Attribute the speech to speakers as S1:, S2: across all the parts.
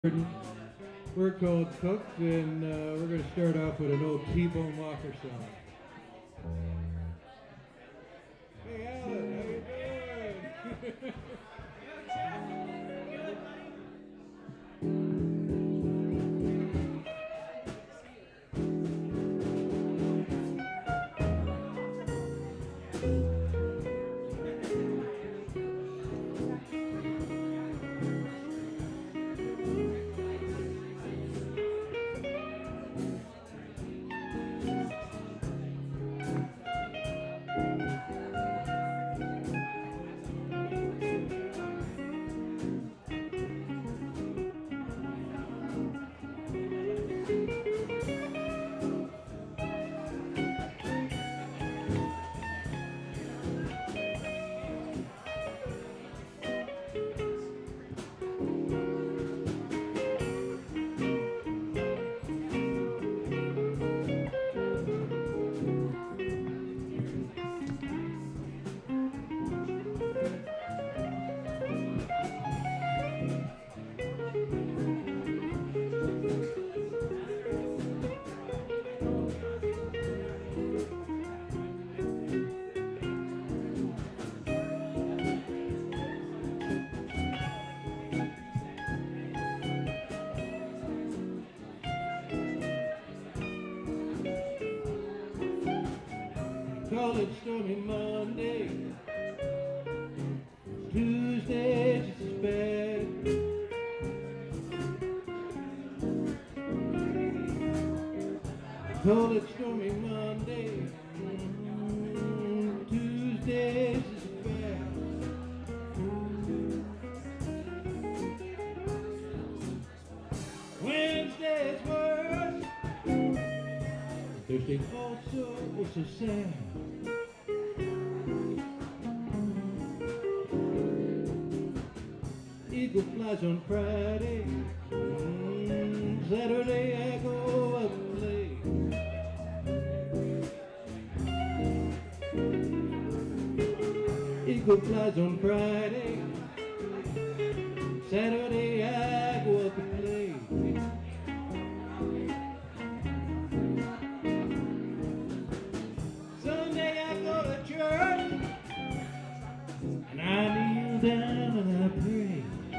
S1: We're called Cooked, and we're going to start off with an old T-Bone Walker song. Hey Alan, how you doing? Call it stormy Monday, Tuesday just as bad. Call it stormy Monday, Tuesday just as bad. Wednesday's worse, Thursday also was so sad. Eagle flies on Friday, Saturday I go up and play. Eagle flies on Friday, Saturday I go up and play. Sunday I go to church, and I kneel down and I pray.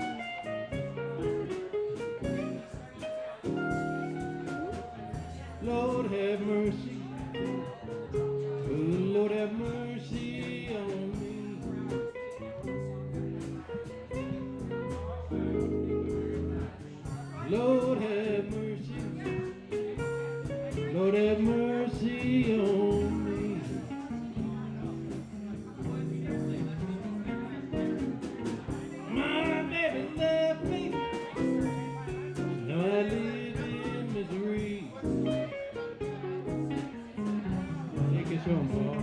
S1: Lord have mercy, oh Lord have mercy on me. Lord have mercy, Lord have mercy on me. My baby left me, now I live in misery. Take us home, Paul.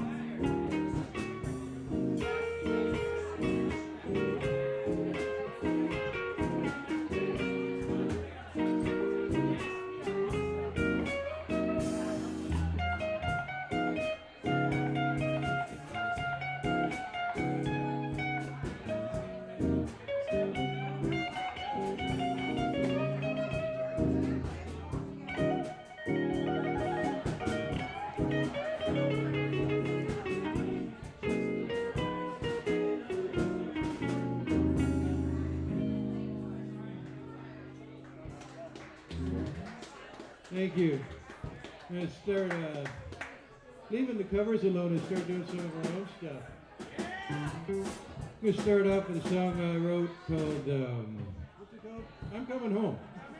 S1: Thank you. I'm going to start leaving the covers alone and start doing some of our own stuff. I'm going to start off with a song I wrote called, what's it called? I'm Coming Home.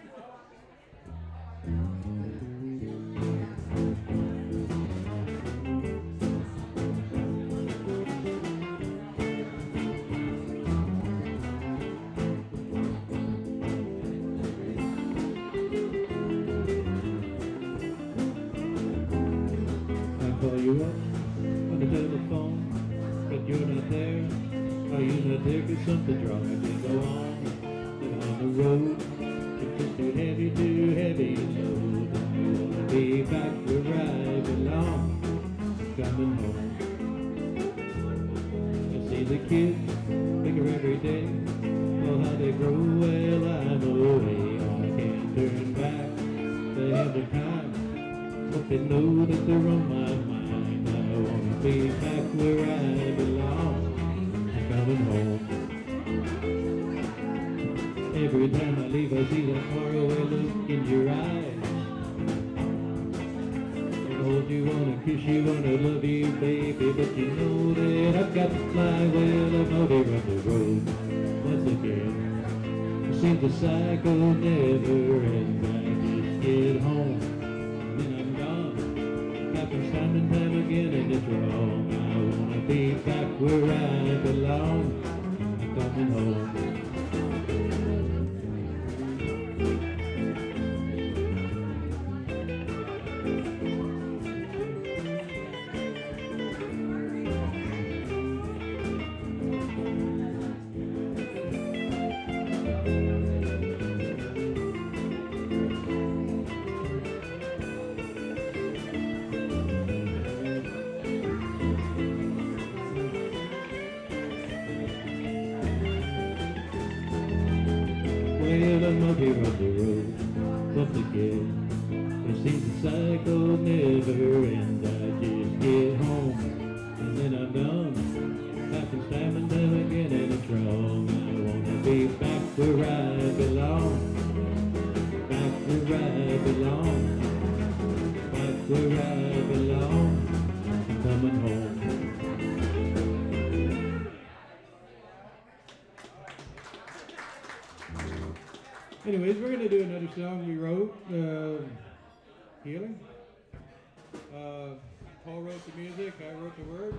S1: Call you up on the telephone, but you're not there. Are you not there? 'Cause something's wrong. I can't go on. Get on the road. It's just too heavy to load. I wanna be back where I belong. Coming home. I see the kids bigger every day. Oh, how they grow. Well, I'm away. They know that they're on my mind. I wanna be back where I belong. I'm coming home. Every time I leave, I see that faraway look in your eyes. I hold you, wanna kiss you, wanna love you, baby, but you know that I've got to fly. Well, I'm out here on the road once again. It seems the cycle never ends. I just get home and then I'm gone. Happens time and time again, and it's wrong. I wanna be back where I belong. I'm coming home. Well, I'm out here on the road once again. It seems the cycle never ends. I just get home and then I'm gone. Happens time and time again, and it's wrong. I wanna be back where I belong. Back where I belong. Back where I belong. I'm coming home. Anyways, we're going to do another song we wrote, Healing. Paul wrote the music, I wrote the words.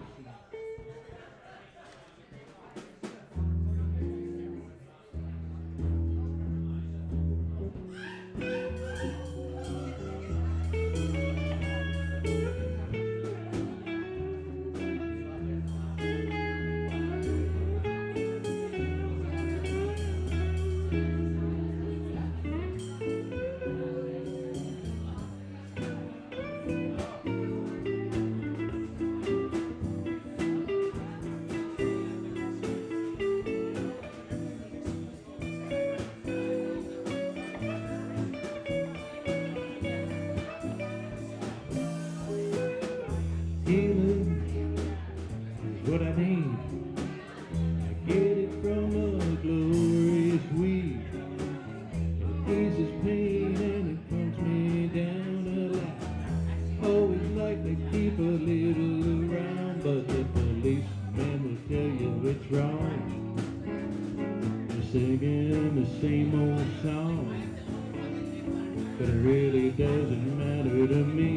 S1: Healing is what I need. I get it from a glorious weed. It eases pain and it calms me down a lot. Always like to keep a little around, but the policeman will tell you it's wrong. You're singing the same old song, but it really doesn't matter to me.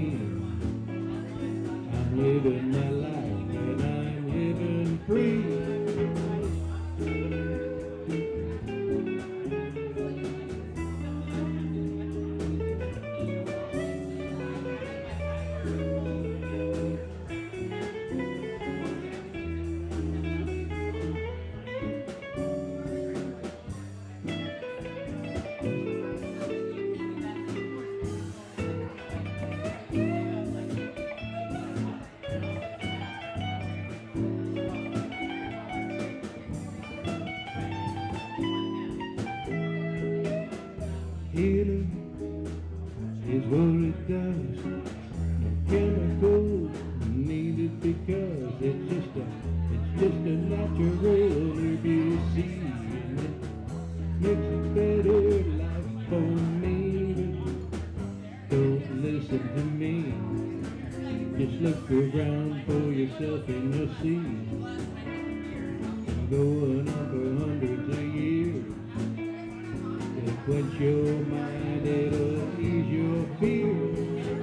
S1: I'm living my life and I'm living free. Healing is what it does. No chemicals needed because it's just a natural herb you see, and it makes a better life for me. Don't listen to me. Just look around for yourself and you'll see. Been going on for hundreds of years. It'll quench your mind, it'll ease your fears.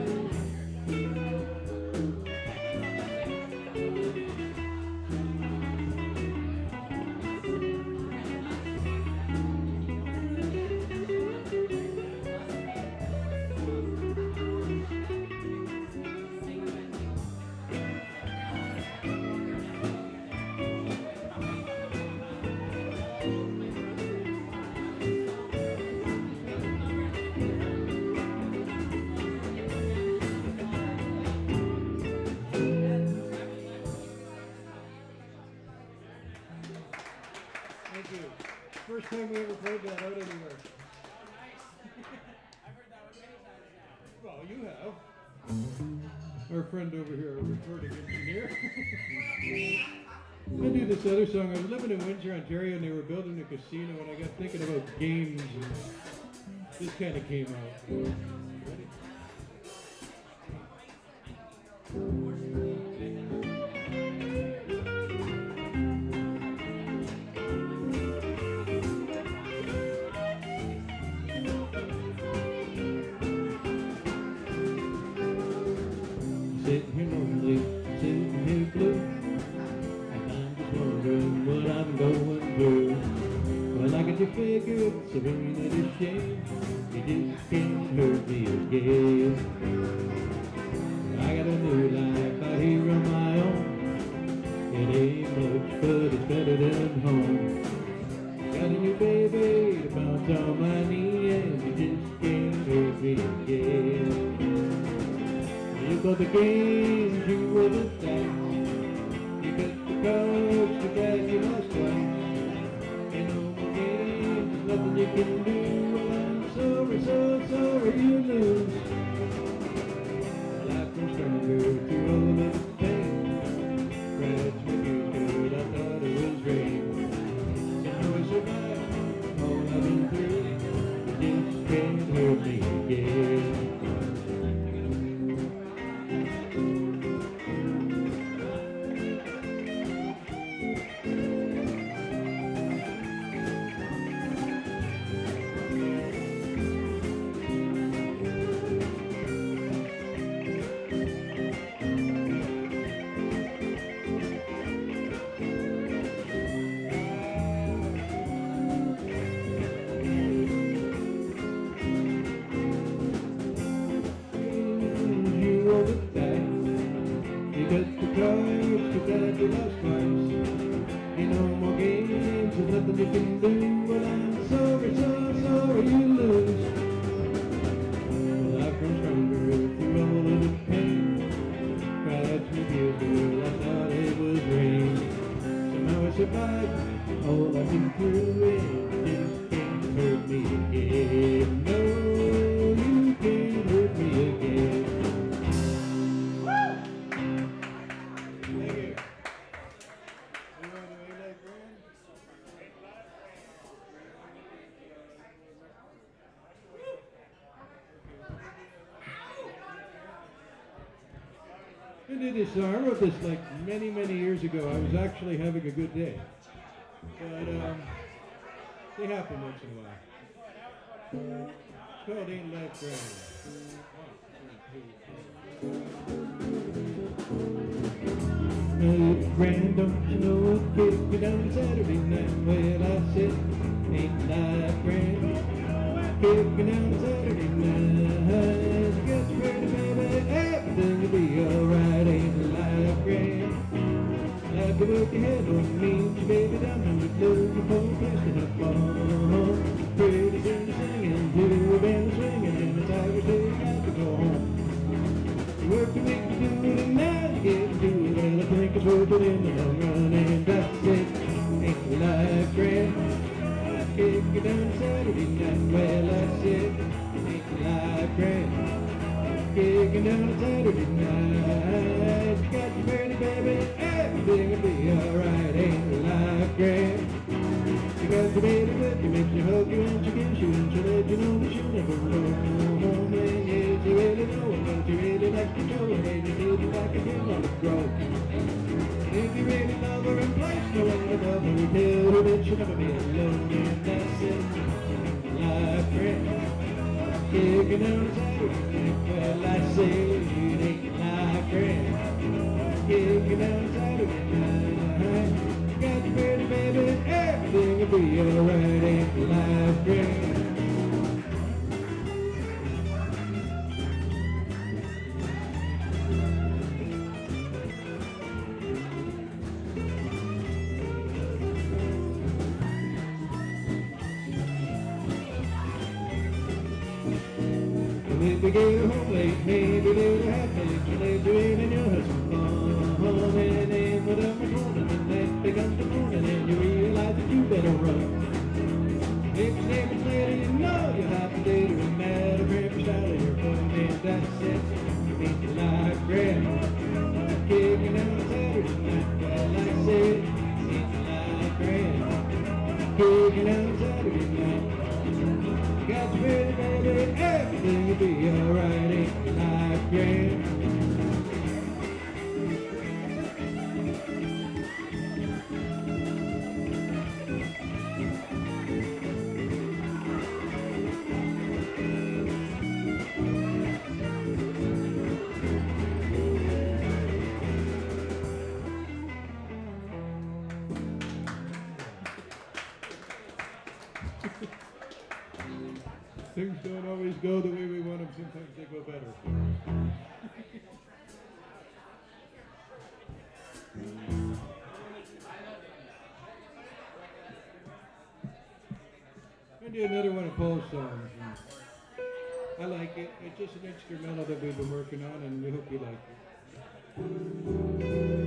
S1: Thank you. First time we ever played that out anywhere.
S2: I've heard that one many times now.
S1: Well, you have. Our friend over here, our recording engineer. I do this other song. I was living in Windsor, Ontario, and they were building a casino, and I got thinking about games, and this kind of came out. Ready? Sitting here lonely, sitting here blue, and I'm just wondering what I'm going through. Well, I got you figured, serene at a shame, you just can't hurt me again. I got a new life out here on my own, it ain't much, but it's better than home. Got a new baby to bounce on my knee, and you just can't hurt me again. You got the games, you roll the dice, you got the cards, too bad you lost twice. You know my games, nothing you can do. Well, I'm sorry, so sorry you lose. Life comes stronger through all of the pain. Scratch my ears good, I thought it was rain. Somehow I survived all I've been through. You just can't hurt me again. You got the cards, too bad you lost twice. You know more games, there's nothing you can do. Well, I'm sorry, so sorry you lose. Well, I've grown stronger through all of the pain. Cried to tears, girl, I thought it was rain. Somehow I survived all I've been through, and you can't hurt me again. No, you can't hurt me again. I did this song. I wrote this like many years ago. I was actually having a good day. But they happen once in a while. It's called Ain't Life Grand. Grand, don't you know what kicked me down Saturday night? Well, I said, ain't life grand? Kicked me down Saturday night. Get ready, baby, everything will be alright. Ain't life grand? Like the work you had on me, baby, down on the floor, your phone plastic up on. Pretty soon you're singing to a band swinging, and the tiger's say you got to go home. Work to make you do it, and now you get to do it. Well, I think it's worth it in the long run, and that's it. Ain't life grand? Kick you down Saturday night. Well, that's it. Ain't life grand? Kick you down Saturday night. Got you ready, baby. Everything will be alright. Ain't life grand? You got your baby with you, makes you hug you and she gives you, and she let you know that she'll never go home. And yes, you really know it, but you really like to show it, and you need you like a kid on the road. If you really love her in place, no one will love her, tell her that she'll never be alone. And that's it, life grand. Kicking down the Saturday night, well, I say it ain't life grand. Kicking down the Saturday night. Got you ready, baby, everything will be alright. Ain't life grand? If you get home late, maybe they'll have to let you in and you'll have some fun. And then put up the morning, and then becomes the morning, and you realize that you better run. If your name is lady, you know you have to date her, and matter if you're style of your phone, and that's it. You mean baby, everything will be alright, ain't life grand? Things don't always go the way we want them, sometimes they go better. I do another one of Paul's songs. I like it. It's just an instrumental that we've been working on, and we hope you like it.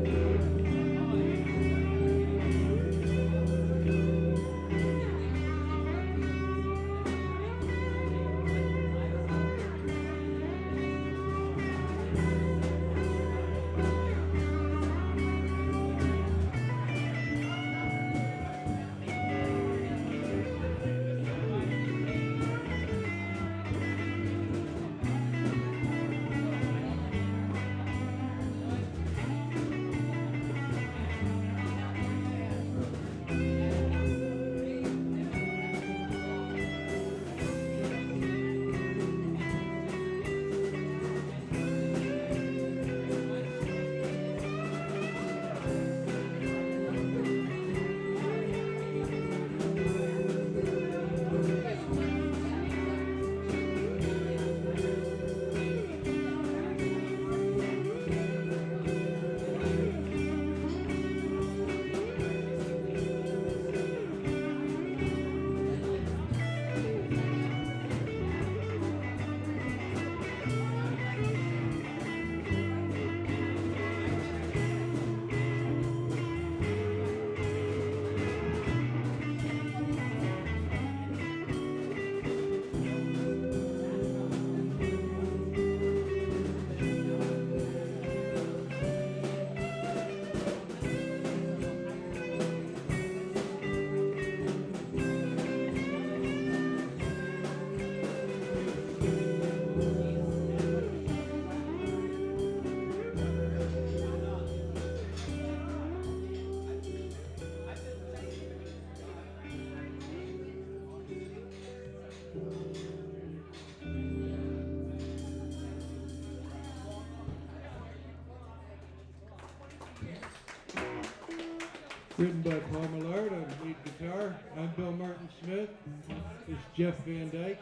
S1: Written by Paul Millard on lead guitar. I'm Bill Martin Smith. It's Jeff Van Dyke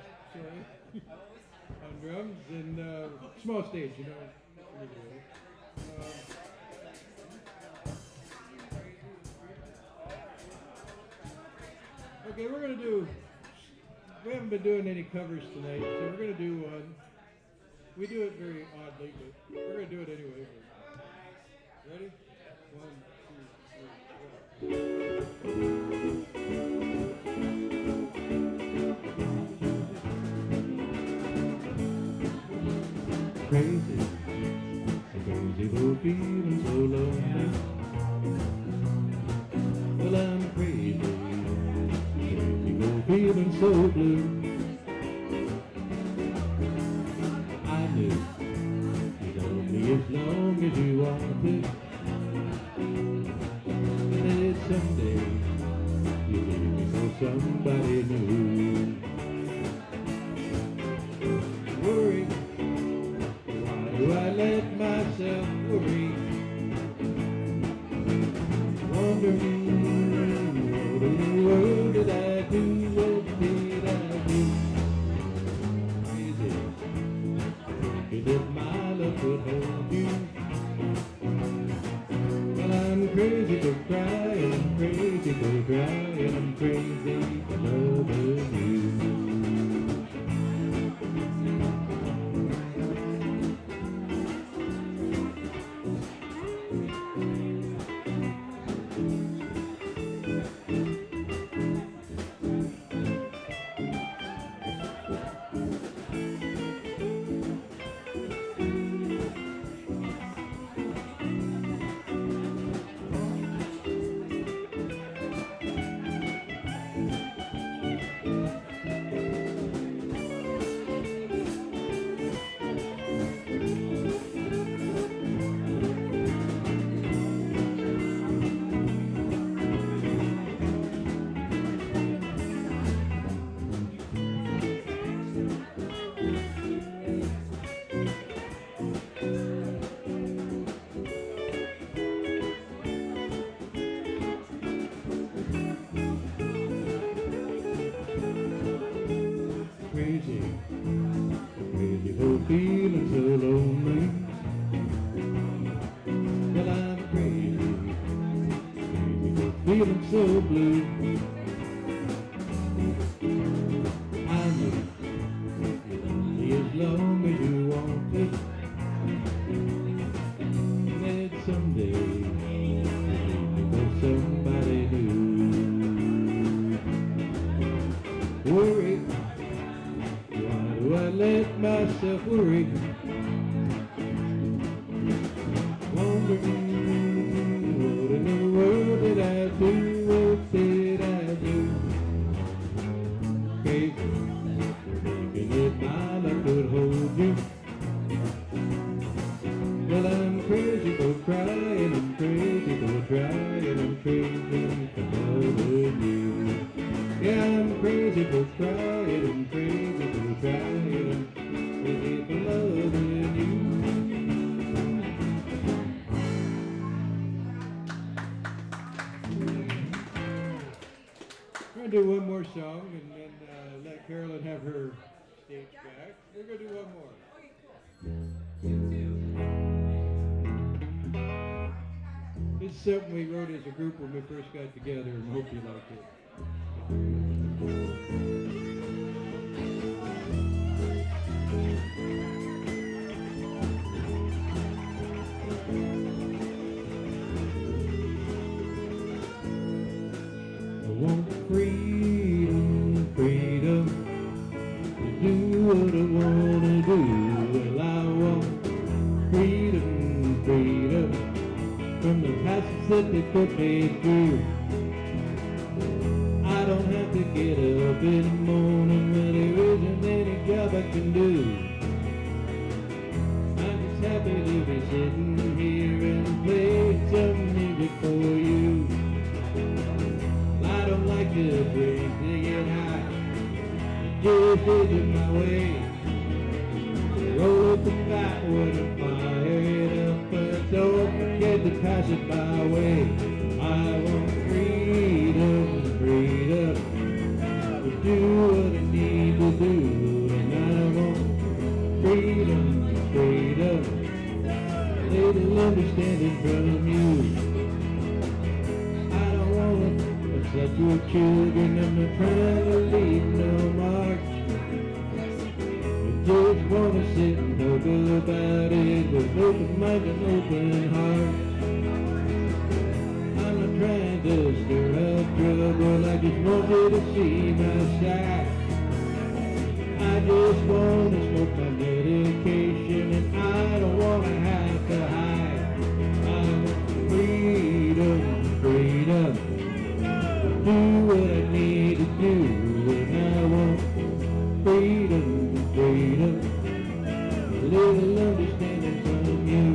S1: on drums and small stage, you know. Okay, we're gonna do. We haven't been doing any covers tonight, so we're gonna do one. We do it very oddly, but we're gonna do it anyway. Ready? 1, 2, 3, 4. Crazy, crazy for feeling so lonely. Well, I'm crazy, crazy for feeling so blue. I knew you'd hold me as long as you wanted to. And someday you'll leave me for somebody new. Worry, why do I let myself worry? Wondering, what in the world did I do? What did I do? Crazy, thinking that my love could hold you. Well, I'm crazy for crying, I'm crazy for crying, I'm crazy for loving you. Crazy for feeling so lonely. Well, I'm crazy, crazy for feeling so blue. I'm lonely as long as you want it. And someday you'll go somebody new. Worry, why do I let myself worry? Wondering what in the world did I do, what did I do? Crazy, thinking that my love could hold you. Well, I'm crazy for crying, I'm crazy for trying, I'm crazy for loving you. Yeah, I'm crazy for crying, I'm crazy for trying, I'm crazy for loving you. We're going to do one more song and then let Carolyn have her stage back. We're going to do one more. It's something we wrote as a group when we first got together, and hope you like it. I want freedom, freedom to do what I want to do. Well, I want freedom, freedom from the passes that they put me through. I don't have to get up in the morning when there isn't any job I can do. I'm just happy to be sitting here and play some music for you. I don't like to drink to get high, it just isn't my way. Roll up the fat wood and fire it up, but don't forget to pass it my way. I want freedom, freedom to do what I need to do. And I want freedom, freedom, a little understanding from you. I don't want to upset your children, I'm not trying to leave no mark. Just wanna sit and talk about it with open mind and open heart. I'm not trying to stir up trouble, I just want you to see my side. I just wanna smoke my medication and I don't wanna have to hide. I want freedom, freedom, do what I need to do. And I want freedom, freedom, a little understanding from you.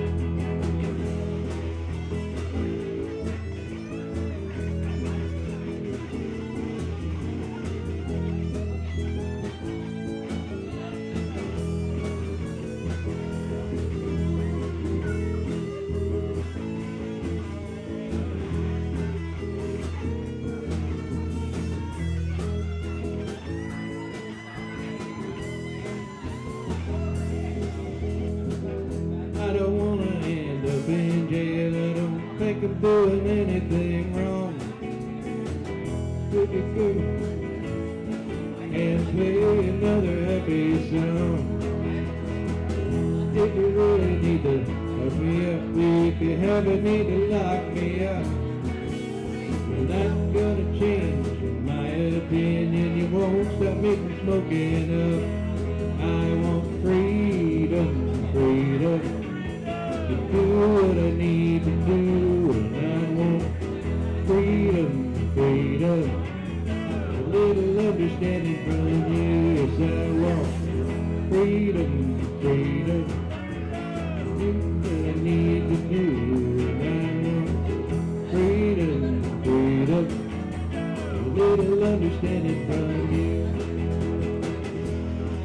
S1: I don't want to end up in jail, I don't think I'm doing anything wrong. And play another happy song. If you really need to lock me up, if you haven't need to lock me up, well, that's gonna change my opinion. You won't stop me from smoking up. I want freedom, freedom to do what I need to do. And I want freedom, freedom, a little understanding from you. Yes, I want freedom, freedom, do what I need to do. And I want freedom, freedom, a little understanding from you.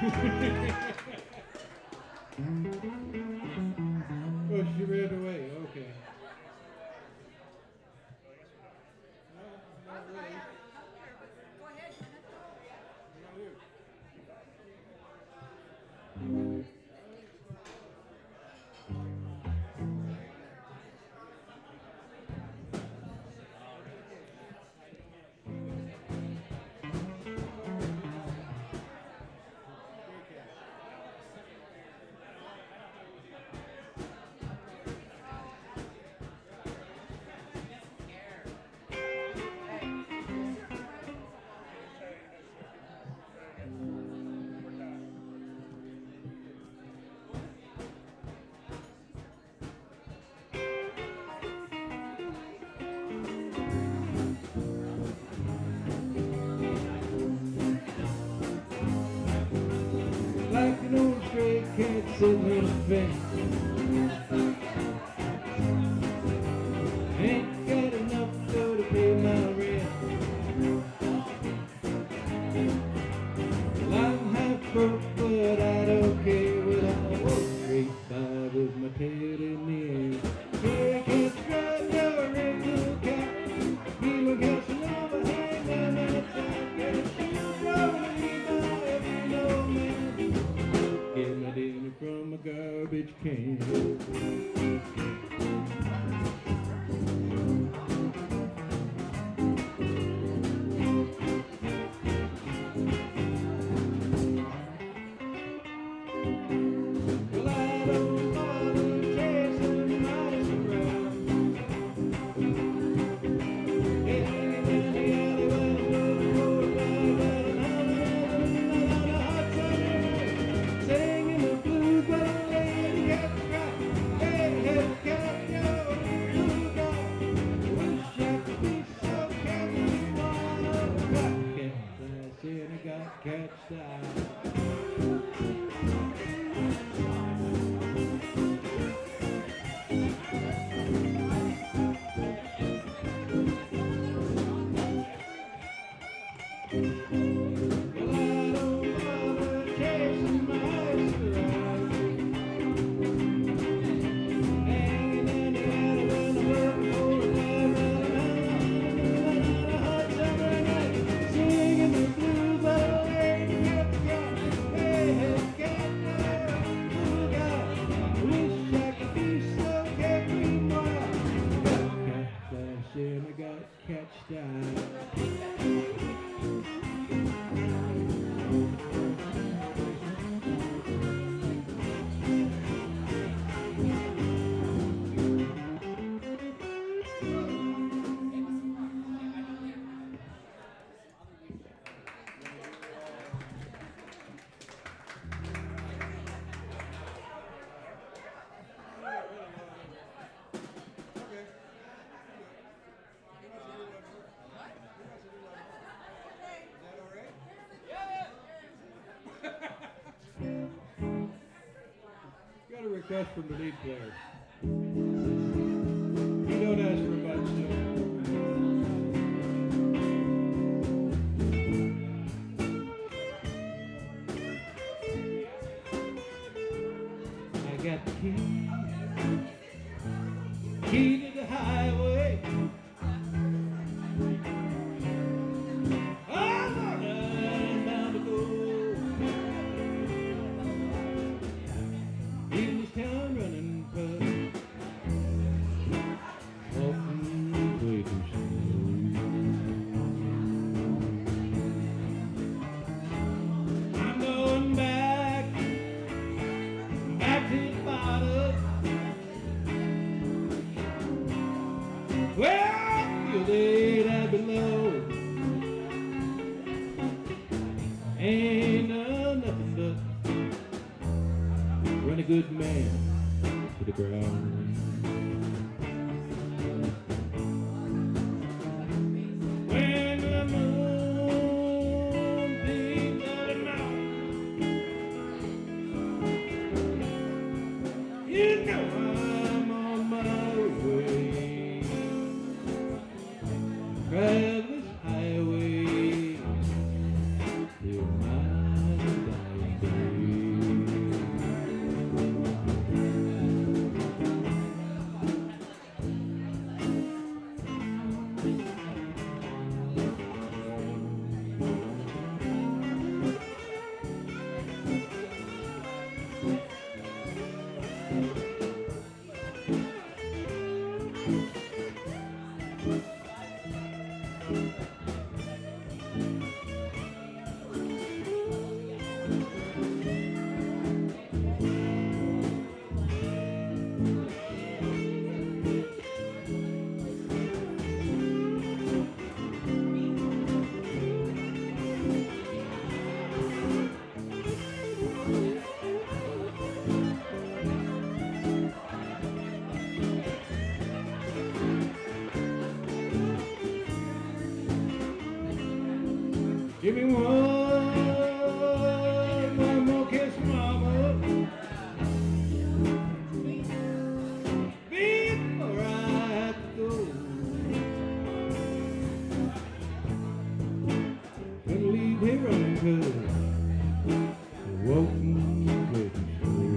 S1: Oh, she ran away. Okay. No, not really.
S2: Go ahead.
S1: Like an old stray cat sitting on a fence. Ain't got enough dough to pay my rent. Well, I'm half broke, but I don't care what I walk straight by with my tail in the air. Stray cat drive your regular cat. Give my Casanova hang down outside. Get a shoe rolling by every old man. Get my dinner from a garbage can. Well, I don't bother chasing mice around. Hanging down the alleyway, looking for a bag and hollering on a hot summer night. Singing the blues, but I ain't got the right. Hey, hey, cat, yo, blue guy. Wish I could be so careful while I'm got cat flash and I got cat style. Well, I don't bother chasing mice around. Hanging down the alleyway, looking for a bag on a hot summer night. Singing the blues, but I ain't got the right. Hey, hey, cat, blue guy. Wish I could be so carefree wild. Got cat flash and I got cat style. Got a request from the lead player. You don't ask for much, so. I got the key to the highway. I'm bound to go. In this town running fast, often way too slow. I'm going back to the bottom, where I feel laid down below. Ain't nothing but run a good man to the ground. When the moon beams out of the mountain, you know I'm on my way. Drive this highway till my dying day. Give me one more kiss, mama, before I go. Gonna leave here running 'cause walking pretty slow.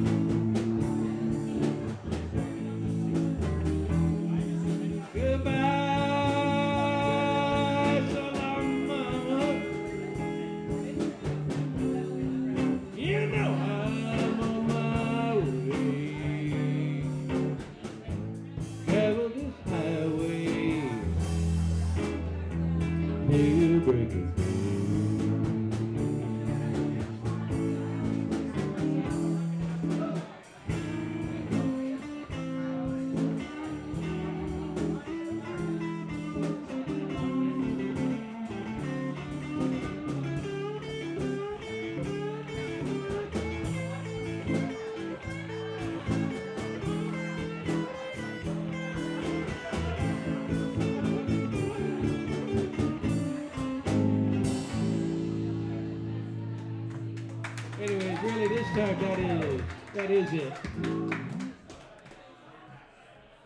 S1: Goodbye, so long, mama. You know I'm on my way. Travel this highway till break of day. Anyways, really this time that is it.